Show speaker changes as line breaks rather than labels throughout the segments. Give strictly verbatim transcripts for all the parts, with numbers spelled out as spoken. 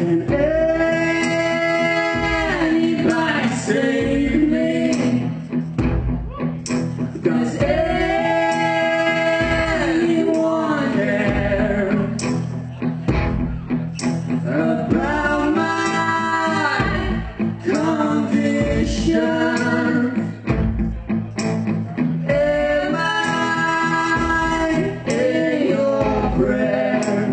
Can anybody save me? Does anyone care about my condition? Am I in your prayer?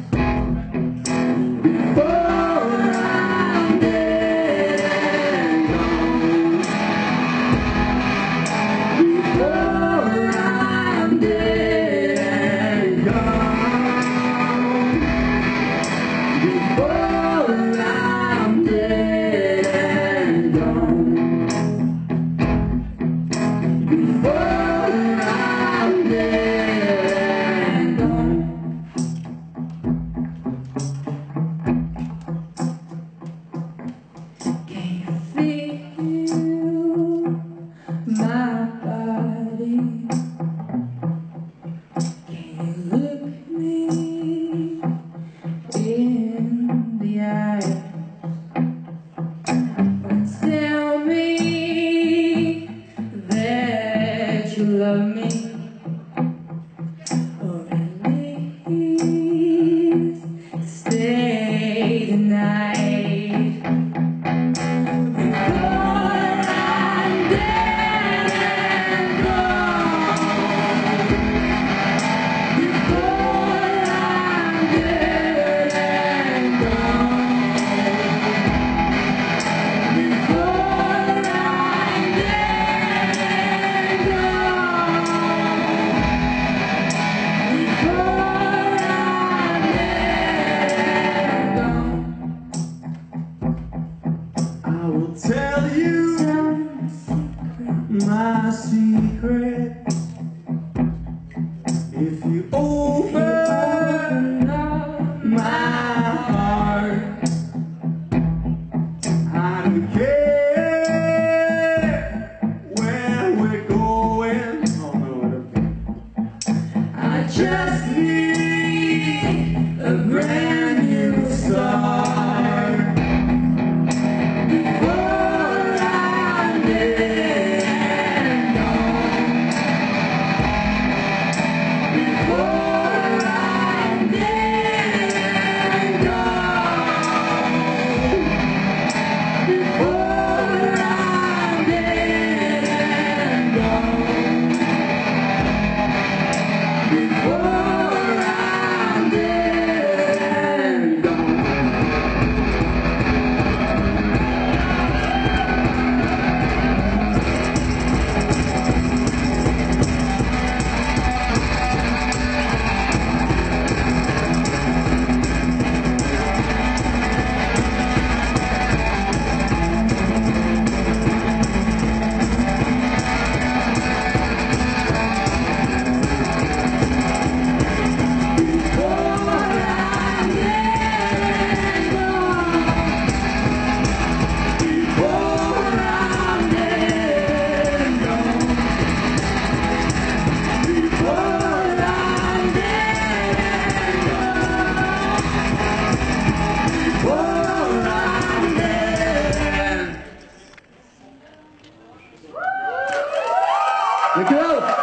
Before I'm dead and gone, before I'm dead and gone, before I'm dead and gone, before I'm dead and gone. Can you feel my body? Can you look me in the eye and tell me that you love me? Or at least stay the night. Before I'm dead and gone, before I'm dead and gone, before I'm dead and gone, before I'm dead and gone. I will tell you my secret if you open up my heart. I don't care where we're going. Oh no, I don't care. I just need a brand new start. Before I'm dead and gone, before I'm dead and gone, before I'm dead and gone, before I'm dead and gone. Thank you.